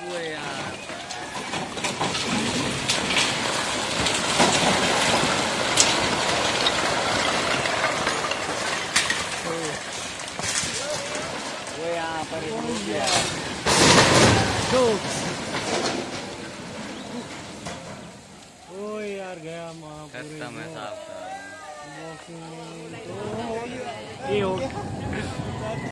वो यार वो यहाँ पर ओ यार गया खत्म है साहब। ये हो